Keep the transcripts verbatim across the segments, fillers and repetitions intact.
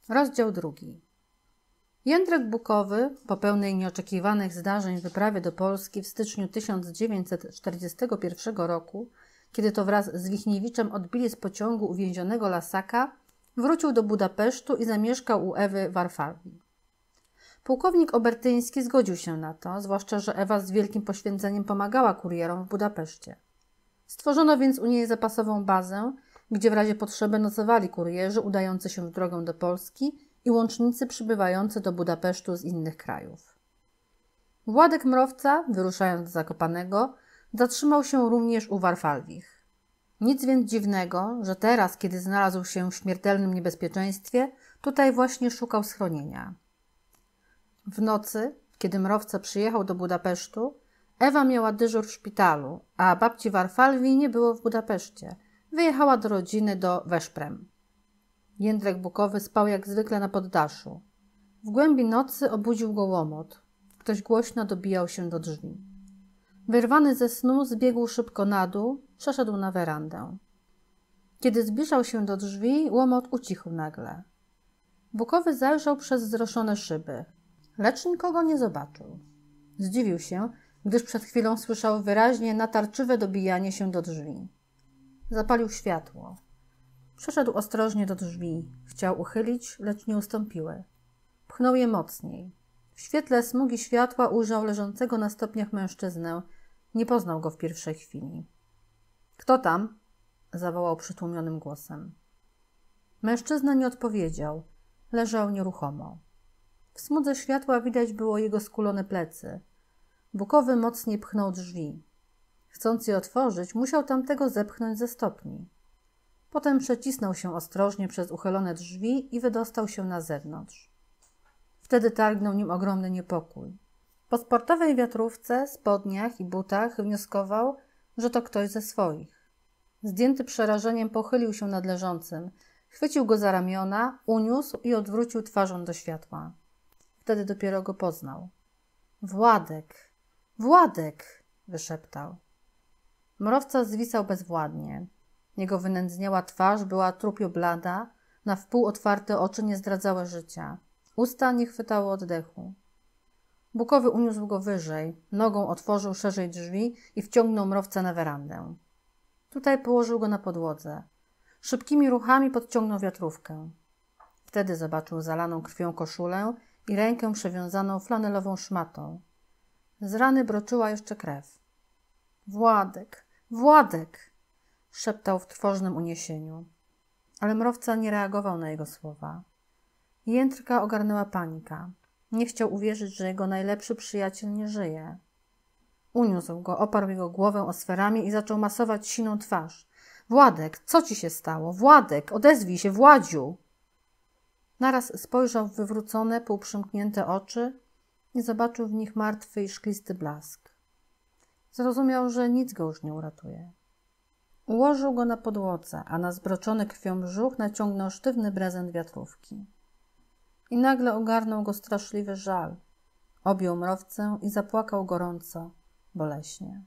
Rozdział drugi. Jędrek Bukowy po pełnej nieoczekiwanych zdarzeń wyprawie do Polski w styczniu tysiąc dziewięćset czterdziestego pierwszego roku, kiedy to wraz z Wichniewiczem odbili z pociągu uwięzionego Lasaka, wrócił do Budapesztu i zamieszkał u Ewy Warfalwi. Pułkownik Obertyński zgodził się na to, zwłaszcza że Ewa z wielkim poświęceniem pomagała kurierom w Budapeszcie. Stworzono więc u niej zapasową bazę, gdzie w razie potrzeby nocowali kurierzy udający się w drogę do Polski i łącznicy przybywający do Budapesztu z innych krajów. Władek Mrowca, wyruszając z Zakopanego, zatrzymał się również u Warfalwich. Nic więc dziwnego, że teraz, kiedy znalazł się w śmiertelnym niebezpieczeństwie, tutaj właśnie szukał schronienia. W nocy, kiedy Mrowca przyjechał do Budapesztu, Ewa miała dyżur w szpitalu, a babci Warfalwi nie było w Budapeszcie. Wyjechała do rodziny do Veszprem. Jędrek Bukowy spał jak zwykle na poddaszu. W głębi nocy obudził go łomot. Ktoś głośno dobijał się do drzwi. Wyrwany ze snu zbiegł szybko na dół, przeszedł na werandę. Kiedy zbliżał się do drzwi, łomot ucichł nagle. Bukowy zajrzał przez zroszone szyby, lecz nikogo nie zobaczył. Zdziwił się, gdyż przed chwilą słyszał wyraźnie natarczywe dobijanie się do drzwi. Zapalił światło. Przeszedł ostrożnie do drzwi. Chciał uchylić, lecz nie ustąpiły. Pchnął je mocniej. W świetle smugi światła ujrzał leżącego na stopniach mężczyznę. Nie poznał go w pierwszej chwili. – Kto tam? – zawołał przytłumionym głosem. Mężczyzna nie odpowiedział. Leżał nieruchomo. W smudze światła widać było jego skulone plecy. Bukowy mocniej pchnął drzwi. Chcąc je otworzyć, musiał tamtego zepchnąć ze stopni. Potem przecisnął się ostrożnie przez uchylone drzwi i wydostał się na zewnątrz. Wtedy targnął nim ogromny niepokój. Po sportowej wiatrówce, spodniach i butach wnioskował, że to ktoś ze swoich. Zdjęty przerażeniem pochylił się nad leżącym, chwycił go za ramiona, uniósł i odwrócił twarzą do światła. Wtedy dopiero go poznał. – Władek! Władek! – wyszeptał. Mrowca zwisał bezwładnie. Jego wynędzniała twarz była trupio blada, na wpół otwarte oczy nie zdradzały życia. Usta nie chwytały oddechu. Bukowy uniósł go wyżej, nogą otworzył szerzej drzwi i wciągnął Mrowca na werandę. Tutaj położył go na podłodze. Szybkimi ruchami podciągnął wiatrówkę. Wtedy zobaczył zalaną krwią koszulę i rękę przewiązaną flanelową szmatą. Z rany broczyła jeszcze krew. Władek, Władek! Szeptał w trwożnym uniesieniu. Ale Mrowca nie reagował na jego słowa. Jędrka ogarnęła panika. Nie chciał uwierzyć, że jego najlepszy przyjaciel nie żyje. Uniósł go, oparł jego głowę o swe ramię i zaczął masować siną twarz. Władek, co ci się stało? Władek, odezwij się, Władziu! Naraz spojrzał w wywrócone, półprzymknięte oczy i zobaczył w nich martwy i szklisty blask. Zrozumiał, że nic go już nie uratuje. Ułożył go na podłodze, a na zbroczony krwią brzuch naciągnął sztywny prezent wiatrówki. I nagle ogarnął go straszliwy żal. Objął Mrowcę i zapłakał gorąco, boleśnie.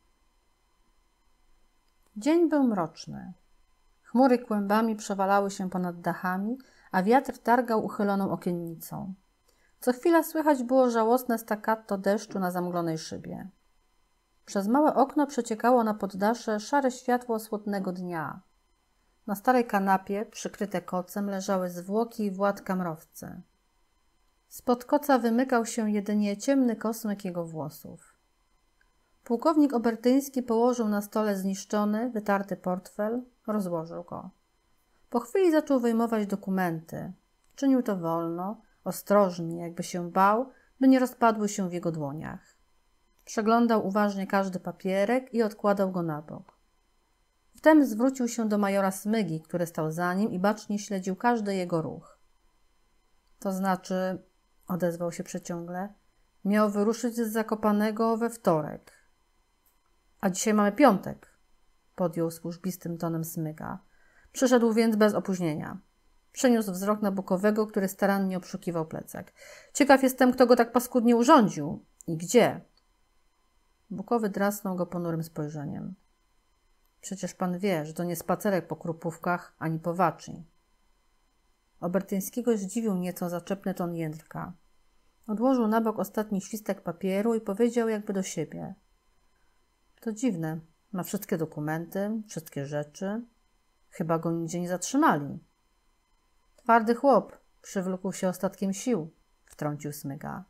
Dzień był mroczny. Chmury kłębami przewalały się ponad dachami, a wiatr targał uchyloną okiennicą. Co chwila słychać było żałosne staccato deszczu na zamglonej szybie. Przez małe okno przeciekało na poddasze szare światło słodnego dnia. Na starej kanapie, przykryte kocem, leżały zwłoki Władka Mrowcy. Spod koca wymykał się jedynie ciemny kosmyk jego włosów. Pułkownik Obertyński położył na stole zniszczony, wytarty portfel, rozłożył go. Po chwili zaczął wyjmować dokumenty. Czynił to wolno, ostrożnie, jakby się bał, by nie rozpadły się w jego dłoniach. Przeglądał uważnie każdy papierek i odkładał go na bok. Wtem zwrócił się do majora Smygi, który stał za nim i bacznie śledził każdy jego ruch. To znaczy, odezwał się przeciągle, miał wyruszyć z Zakopanego we wtorek. A dzisiaj mamy piątek, podjął służbistym tonem Smyga. Przyszedł więc bez opóźnienia. Przeniósł wzrok na Bukowego, który starannie obszukiwał plecak. Ciekaw jestem, kto go tak paskudnie urządził i gdzie. Bukowy drasnął go ponurym spojrzeniem. Przecież pan wie, że to nie spacerek po Krupówkach ani po Waczy. Obertyńskiego zdziwił nieco zaczepny ton Jędrka. Odłożył na bok ostatni świstek papieru i powiedział jakby do siebie. To dziwne. Ma wszystkie dokumenty, wszystkie rzeczy. Chyba go nigdzie nie zatrzymali. Twardy chłop. Przywlókł się ostatkiem sił, wtrącił Smyga.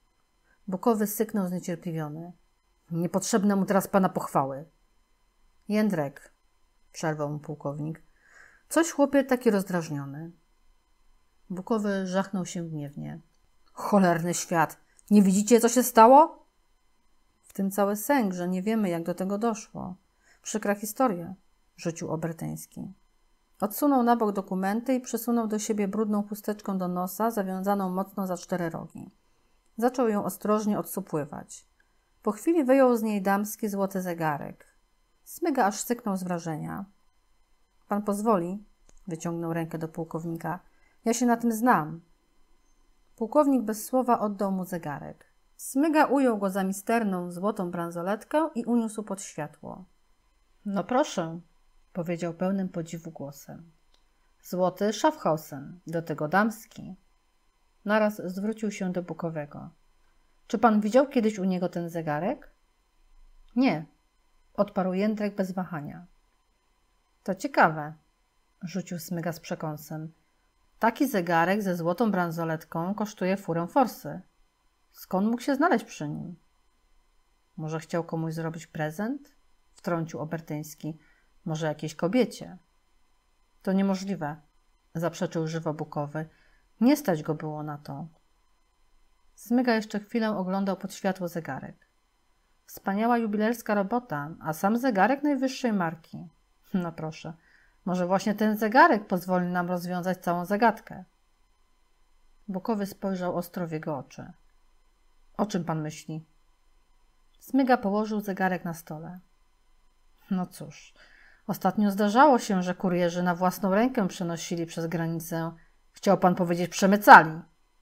Bukowy syknął zniecierpliwiony. Niepotrzebne mu teraz pana pochwały. Jędrek, przerwał mu pułkownik. Coś chłopie taki rozdrażniony. Bukowy żachnął się gniewnie. Cholerny świat! Nie widzicie, co się stało? W tym cały sęk, że nie wiemy, jak do tego doszło. Przykra historia, rzucił Obertyński. Odsunął na bok dokumenty i przysunął do siebie brudną chusteczką do nosa, zawiązaną mocno za cztery rogi. Zaczął ją ostrożnie odsupływać. Po chwili wyjął z niej damski złoty zegarek. Smyga aż syknął z wrażenia. Pan pozwoli? Wyciągnął rękę do pułkownika. Ja się na tym znam. Pułkownik bez słowa oddał mu zegarek. Smyga ujął go za misterną, złotą bransoletkę i uniósł pod światło. No proszę, powiedział pełnym podziwu głosem. Złoty Schaffhausen, do tego damski. Naraz zwrócił się do Bukowego. Czy pan widział kiedyś u niego ten zegarek? Nie, odparł Jędrek bez wahania. To ciekawe, rzucił Smyga z przekąsem. Taki zegarek ze złotą bransoletką kosztuje furę forsy. Skąd mógł się znaleźć przy nim? Może chciał komuś zrobić prezent? Wtrącił Obertyński. Może jakiejś kobiecie? To niemożliwe, zaprzeczył żywo Bukowy. Nie stać go było na to. Smyga jeszcze chwilę oglądał pod światło zegarek. Wspaniała jubilerska robota, a sam zegarek najwyższej marki. No proszę, może właśnie ten zegarek pozwoli nam rozwiązać całą zagadkę. Bukowy spojrzał ostro w jego oczy. O czym pan myśli? Smyga położył zegarek na stole. No cóż, ostatnio zdarzało się, że kurierzy na własną rękę przenosili przez granicę. Chciał pan powiedzieć przemycali.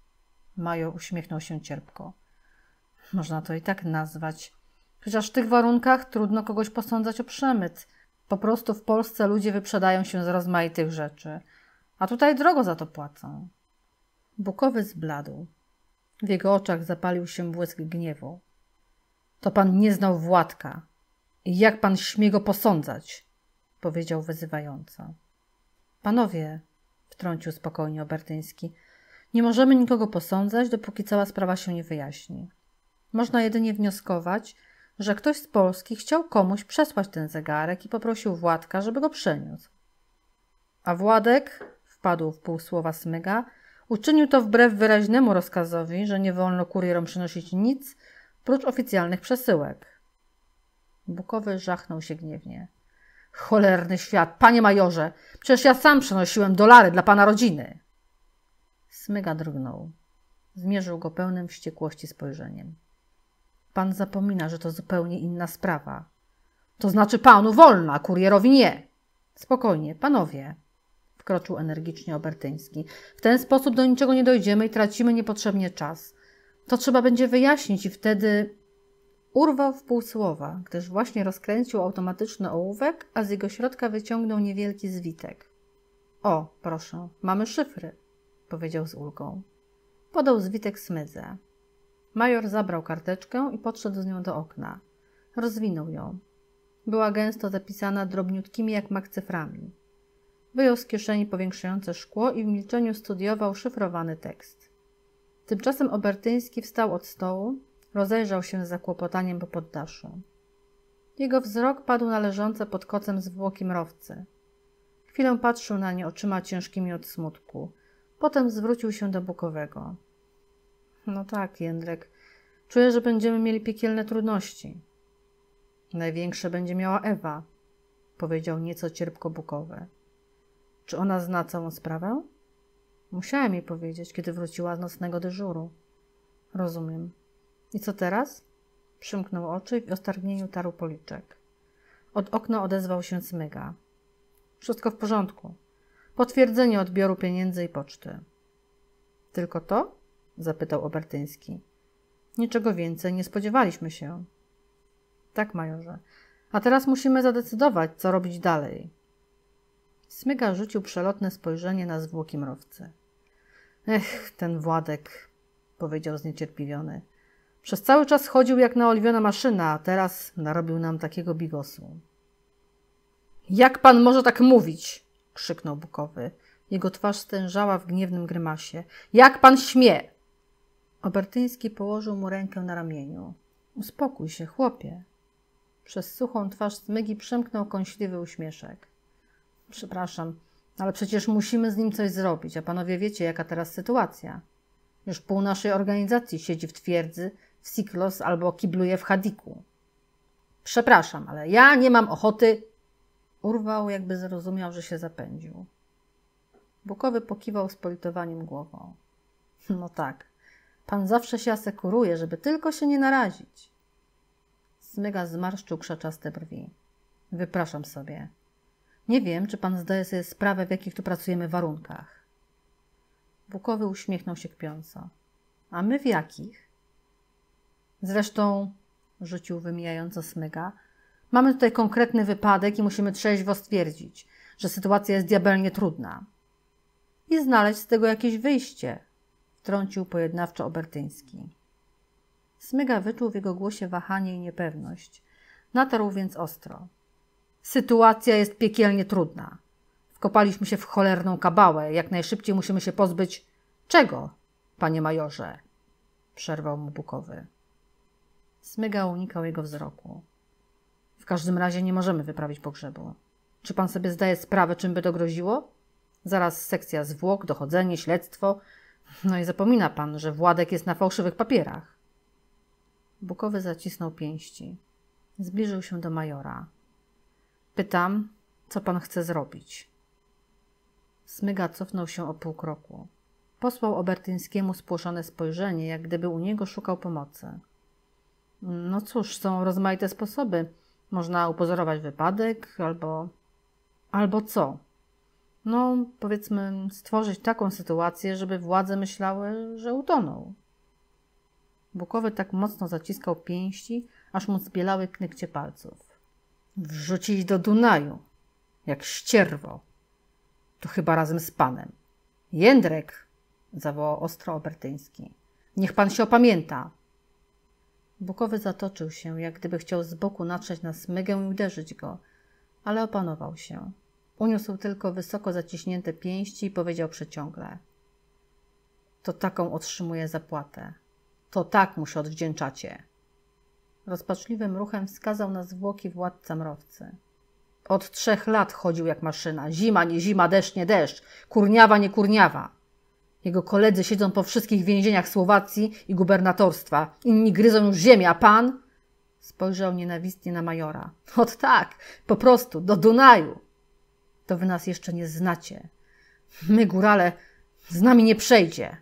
Major uśmiechnął się cierpko. Można to i tak nazwać. Chociaż w tych warunkach trudno kogoś posądzać o przemyt. Po prostu w Polsce ludzie wyprzedają się z rozmaitych rzeczy. A tutaj drogo za to płacą. Bukowy zbladł. W jego oczach zapalił się błysk gniewu. To pan nie znał Władka. I jak pan śmie go posądzać? Powiedział wyzywająco. Panowie, wtrącił spokojnie Obertyński, nie możemy nikogo posądzać, dopóki cała sprawa się nie wyjaśni. Można jedynie wnioskować, że ktoś z Polski chciał komuś przesłać ten zegarek i poprosił Władka, żeby go przeniósł. A Władek, wpadł w pół słowa Smyga, uczynił to wbrew wyraźnemu rozkazowi, że nie wolno kurierom przynosić nic prócz oficjalnych przesyłek. Bukowy żachnął się gniewnie. Cholerny świat, panie majorze, przecież ja sam przenosiłem dolary dla pana rodziny. Smyga drgnął. Zmierzył go pełnym wściekłości spojrzeniem. Pan zapomina, że to zupełnie inna sprawa. To znaczy panu wolno, a kurierowi nie. Spokojnie, panowie, wkroczył energicznie Obertyński. W ten sposób do niczego nie dojdziemy i tracimy niepotrzebnie czas. To trzeba będzie wyjaśnić i wtedy... Urwał w pół słowa, gdyż właśnie rozkręcił automatyczny ołówek, a z jego środka wyciągnął niewielki zwitek. O, proszę, mamy szyfry, powiedział z ulgą. Podał zwitek Smydze. Major zabrał karteczkę i podszedł z nią do okna. Rozwinął ją. Była gęsto zapisana drobniutkimi jak mak cyframi. Wyjął z kieszeni powiększające szkło i w milczeniu studiował szyfrowany tekst. Tymczasem Obertyński wstał od stołu, rozejrzał się z zakłopotaniem po poddaszu. Jego wzrok padł na leżące pod kocem zwłoki mrowcy. Chwilę patrzył na nie oczyma ciężkimi od smutku. Potem zwrócił się do Bukowego. No tak, Jędrek, czuję, że będziemy mieli piekielne trudności. Największe będzie miała Ewa, powiedział nieco cierpko Bukowy. Czy ona zna całą sprawę? Musiałem jej powiedzieć, kiedy wróciła z nocnego dyżuru. Rozumiem. I co teraz? Przymknął oczy i w ostargnieniu tarł policzek. Od okna odezwał się Smyga. Wszystko w porządku. Potwierdzenie odbioru pieniędzy i poczty. Tylko to? Zapytał Obertyński. Niczego więcej nie spodziewaliśmy się. Tak, majorze. A teraz musimy zadecydować, co robić dalej. Smyga rzucił przelotne spojrzenie na zwłoki mrówcy. Ech, ten Władek, powiedział zniecierpliwiony. Przez cały czas chodził jak naoliwiona maszyna, a teraz narobił nam takiego bigosu. Jak pan może tak mówić? Krzyknął Bukowy. Jego twarz stężała w gniewnym grymasie. Jak pan śmie? Obertyński położył mu rękę na ramieniu. Uspokój się, chłopie. Przez suchą twarz Smygi przemknął kąśliwy uśmieszek. Przepraszam, ale przecież musimy z nim coś zrobić, a panowie wiecie, jaka teraz sytuacja. Już pół naszej organizacji siedzi w twierdzy, w Siklos albo kibluje w Hadiku. Przepraszam, ale ja nie mam ochoty... Urwał, jakby zrozumiał, że się zapędził. Bukowy pokiwał z politowaniem głową. No tak, pan zawsze się asekuruje, żeby tylko się nie narazić. Smyga zmarszczył krzaczaste brwi. Wypraszam sobie. Nie wiem, czy pan zdaje sobie sprawę, w jakich tu pracujemy warunkach. Bukowy uśmiechnął się kpiąco. A my w jakich? Zresztą, rzucił wymijająco Smyga, mamy tutaj konkretny wypadek i musimy trzeźwo stwierdzić, że sytuacja jest diabelnie trudna. I znaleźć z tego jakieś wyjście, wtrącił pojednawczo Obertyński. Smyga wyczuł w jego głosie wahanie i niepewność. Natarł więc ostro. Sytuacja jest piekielnie trudna. Wkopaliśmy się w cholerną kabałę. Jak najszybciej musimy się pozbyć... Czego, panie majorze? Przerwał mu Bukowy. Smyga unikał jego wzroku. W każdym razie nie możemy wyprawić pogrzebu. Czy pan sobie zdaje sprawę, czym by to groziło? Zaraz sekcja zwłok, dochodzenie, śledztwo. No i zapomina pan, że Władek jest na fałszywych papierach. Bukowy zacisnął pięści. Zbliżył się do majora. Pytam, co pan chce zrobić? Smyga cofnął się o pół kroku. Posłał Obertyńskiemu spłoszone spojrzenie, jak gdyby u niego szukał pomocy. No cóż, są rozmaite sposoby. Można upozorować wypadek, albo... Albo co? No, powiedzmy, stworzyć taką sytuację, żeby władze myślały, że utonął. Bukowy tak mocno zaciskał pięści, aż mu zbielały knykcie palców. Wrzucić do Dunaju, jak ścierwo. To chyba razem z panem. Jędrek, zawołał ostro Obertyński. Niech pan się opamięta. Bukowy zatoczył się, jak gdyby chciał z boku natrzeć na Smygę i uderzyć go, ale opanował się. Uniósł tylko wysoko zaciśnięte pięści i powiedział przeciągle. To taką otrzymuję zapłatę. To tak mu się odwdzięczacie. Rozpaczliwym ruchem wskazał na zwłoki władca mrowcy. Od trzech lat chodził jak maszyna. Zima, nie zima, deszcz, nie deszcz. Kurniawa, nie kurniawa. Jego koledzy siedzą po wszystkich więzieniach Słowacji i gubernatorstwa. Inni gryzą już ziemię, a pan? Spojrzał nienawistnie na majora. Ot tak, po prostu, do Dunaju. To wy nas jeszcze nie znacie. My, górale, z nami nie przejdzie.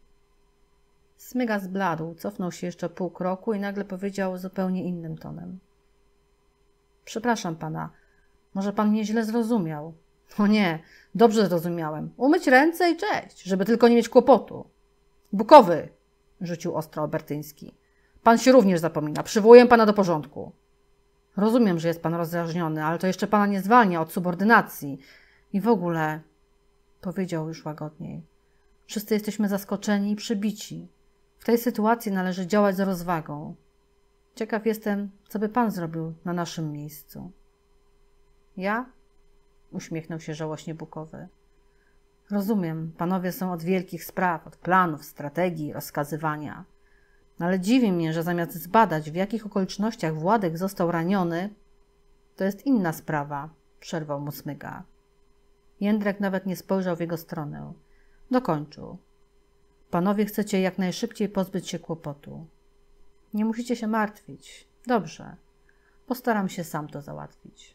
Smyga zbladł, cofnął się jeszcze pół kroku i nagle powiedział zupełnie innym tonem. Przepraszam pana, może pan mnie źle zrozumiał. O nie, dobrze zrozumiałem. Umyć ręce i cześć, żeby tylko nie mieć kłopotu. Bukowy, rzucił ostro Obertyński. Pan się również zapomina. Przywołuję pana do porządku. Rozumiem, że jest pan rozdrażniony, ale to jeszcze pana nie zwalnia od subordynacji. I w ogóle, powiedział już łagodniej, wszyscy jesteśmy zaskoczeni i przybici. W tej sytuacji należy działać z rozwagą. Ciekaw jestem, co by pan zrobił na naszym miejscu. Ja? Uśmiechnął się żałośnie Bukowy. Rozumiem, panowie są od wielkich spraw, od planów, strategii, rozkazywania. Ale dziwi mnie, że zamiast zbadać, w jakich okolicznościach Władek został raniony, to jest inna sprawa, przerwał mu Smyga. Jędrek nawet nie spojrzał w jego stronę. Dokończył. Panowie chcecie jak najszybciej pozbyć się kłopotu. Nie musicie się martwić. Dobrze. Postaram się sam to załatwić.